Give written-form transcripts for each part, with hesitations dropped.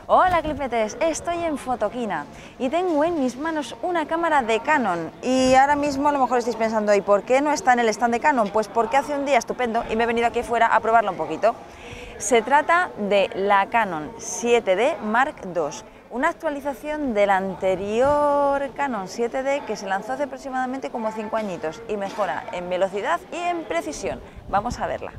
Hola clipetes, estoy en Fotoquina y tengo en mis manos una cámara de Canon y ahora mismo a lo mejor estáis pensando ¿y por qué no está en el stand de Canon? Pues porque hace un día estupendo y me he venido aquí fuera a probarla un poquito. Se trata de la Canon 7D Mark II, una actualización del anterior Canon 7D que se lanzó hace aproximadamente como 5 añitos y mejora en velocidad y en precisión. Vamos a verla.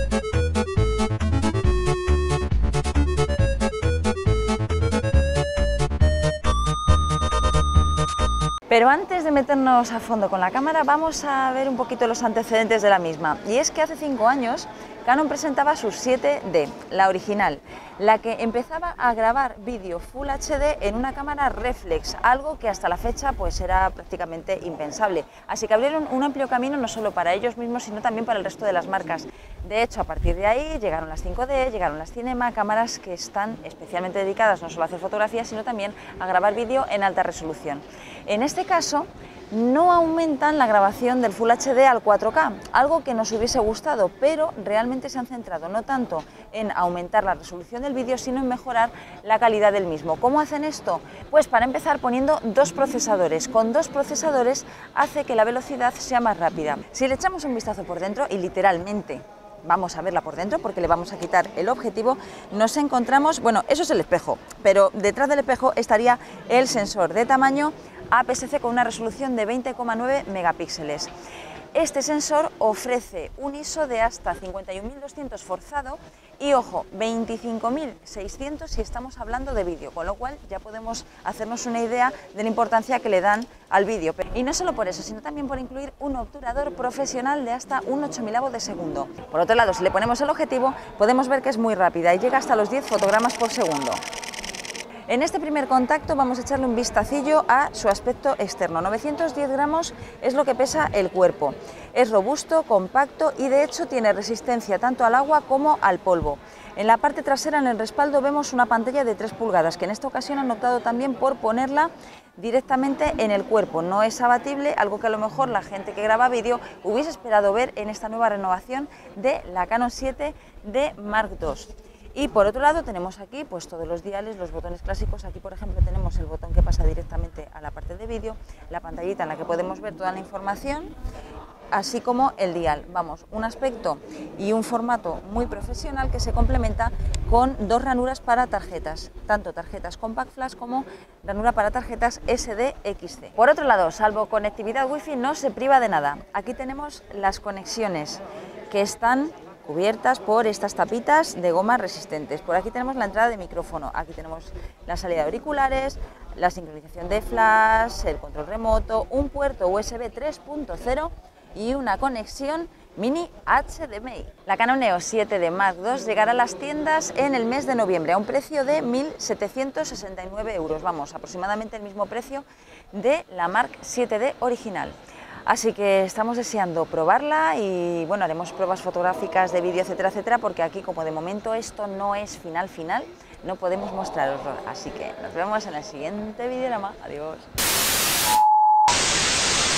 Pero antes de meternos a fondo con la cámara, vamos a ver un poquito los antecedentes de la misma. Y es que hace 5 años Canon presentaba su 7D, la original, la que empezaba a grabar vídeo Full HD en una cámara reflex, algo que hasta la fecha pues era prácticamente impensable. Así que abrieron un amplio camino no solo para ellos mismos, sino también para el resto de las marcas. De hecho, a partir de ahí llegaron las 5D, llegaron las Cinema, cámaras que están especialmente dedicadas no solo a hacer fotografías, sino también a grabar vídeo en alta resolución. En este caso, no aumentan la grabación del Full HD al 4K, algo que nos hubiese gustado, pero realmente se han centrado no tanto en aumentar la resolución del vídeo, sino en mejorar la calidad del mismo. ¿Cómo hacen esto? Pues para empezar poniendo dos procesadores. Con dos procesadores hace que la velocidad sea más rápida. Si le echamos un vistazo por dentro y literalmente vamos a verla por dentro porque le vamos a quitar el objetivo, nos encontramos, bueno, eso es el espejo, pero detrás del espejo estaría el sensor de tamaño APS-C con una resolución de 20,9 megapíxeles. Este sensor ofrece un ISO de hasta 51.200 forzado y, ojo, 25.600 si estamos hablando de vídeo, con lo cual ya podemos hacernos una idea de la importancia que le dan al vídeo. Y no solo por eso, sino también por incluir un obturador profesional de hasta un 8.000avo de segundo. Por otro lado, si le ponemos el objetivo, podemos ver que es muy rápida y llega hasta los 10 fotogramas por segundo. En este primer contacto vamos a echarle un vistacillo a su aspecto externo. 910 gramos es lo que pesa el cuerpo. Es robusto, compacto y de hecho tiene resistencia tanto al agua como al polvo. En la parte trasera, en el respaldo, vemos una pantalla de 3 pulgadas que en esta ocasión han optado también por ponerla directamente en el cuerpo. No es abatible, algo que a lo mejor la gente que graba vídeo hubiese esperado ver en esta nueva renovación de la Canon 7D Mark II. Y por otro lado tenemos aquí pues todos los diales, los botones clásicos. Aquí por ejemplo tenemos el botón que pasa directamente a la parte de vídeo, la pantallita en la que podemos ver toda la información, así como el dial. Vamos, un aspecto y un formato muy profesional que se complementa con dos ranuras para tarjetas, tanto tarjetas Compact Flash como ranura para tarjetas SD-XC. Por otro lado, salvo conectividad Wi-Fi, no se priva de nada. Aquí tenemos las conexiones que están cubiertas por estas tapitas de goma resistentes. Por aquí tenemos la entrada de micrófono, aquí tenemos la salida de auriculares, la sincronización de flash, el control remoto, un puerto USB 3.0 y una conexión mini HDMI. La Canon EOS 7D Mark II llegará a las tiendas en el mes de noviembre a un precio de 1.769 euros, vamos, aproximadamente el mismo precio de la Mark 7D original. Así que estamos deseando probarla y bueno, haremos pruebas fotográficas de vídeo, etcétera, etcétera, porque aquí como de momento esto no es final, no podemos mostraroslo. Así que nos vemos en el siguiente videorama. Adiós.